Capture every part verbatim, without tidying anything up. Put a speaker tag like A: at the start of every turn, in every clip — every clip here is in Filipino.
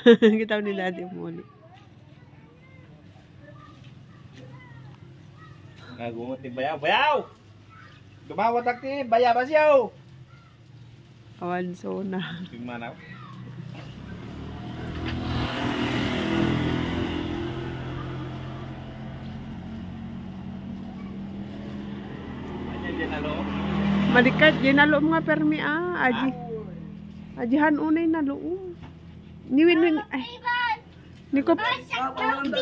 A: Kita ni daddy mo.
B: Nagumot ni bayaw. Bayaw! Dumawat akti, bayabas yaw!
A: Awan so na.
B: Tingmanaw. Anya jenalo.
A: Madikat ginalo mga permi ah, aji. Ajihan unay na luom. Niwin win ay. Niko
C: Masak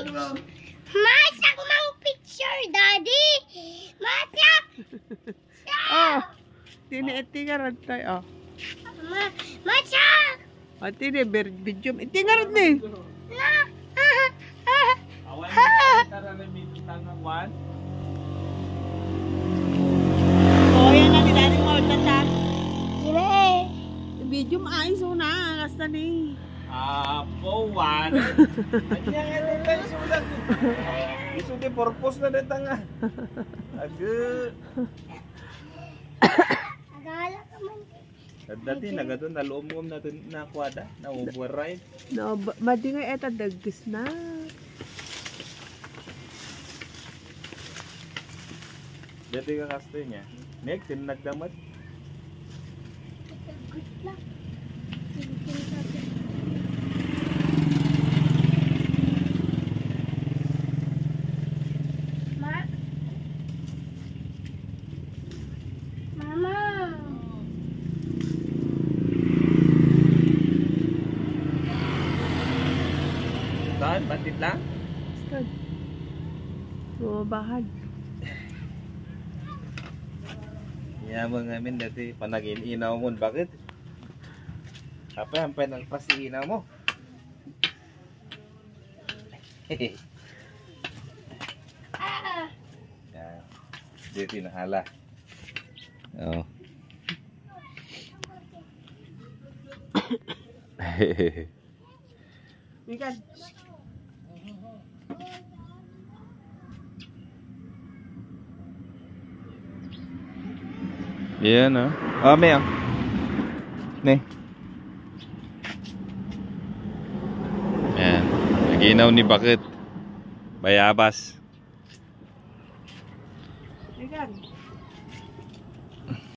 C: mang picture, Daddy. Masak.
A: oh. Tini etingaran tayo oh.
C: Ma masak.
A: Ati ni video itingaran ni.
C: Na.
B: Awan tara na minutang ng one.
A: Oh, yan na ni daddy mo tatak.
C: Dire.
A: Video maayos una kasta ni.
B: Apo one. Anya nga ito tayo sulat. Isu di purpose na dito nga. Age.
C: Agala ka man.
B: Dati nagadon naluom-om na dun na kwada na override.
A: No, madi nga eta dagis na.
B: Dati ka kasto niya. Nek tin nagdamat.
C: Good luck. Ma. Mama.
B: Saan? Bandit lang?
A: Stad. Bumabahan.
B: Yaman ngamin dati panagin inaw mo. Bakit? Apa yang pengen pasti inaw mo? Hehehe.
C: Ah.
B: Ya, dito nahala. Oh. Hehehe.
A: Ikan.
B: Yan ah. Ah, may ah. Ne. Yan. Naginaw ni Bakit. Bayabas.
A: Ikan.